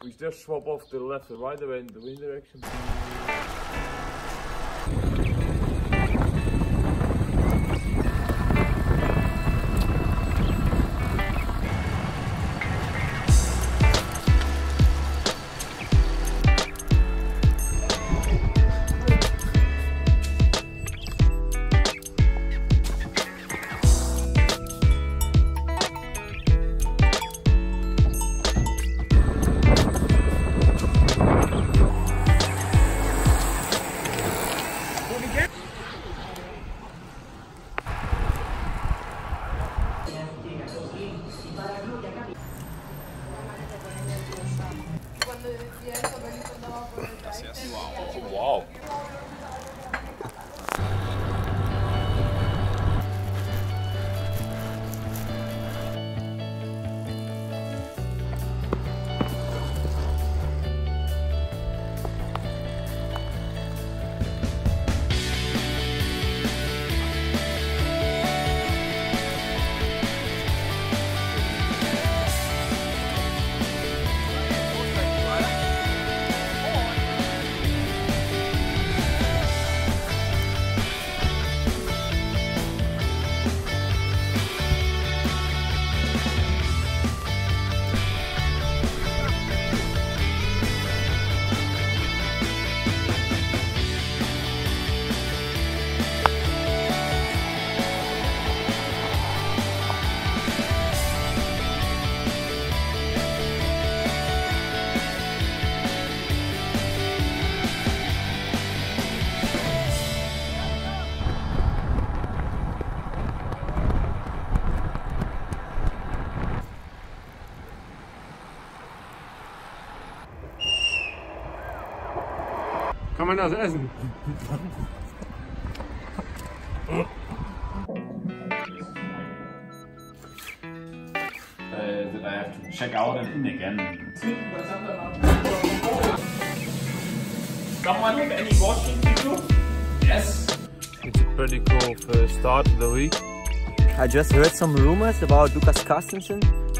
We just swap off to the left and right away in the wind direction. Wow. Kann man das essen? That I have to check out and in again. Someone have any watching to do? Yes. It's a pretty cool first start to the week. I just heard some rumors about Lukas Carstensen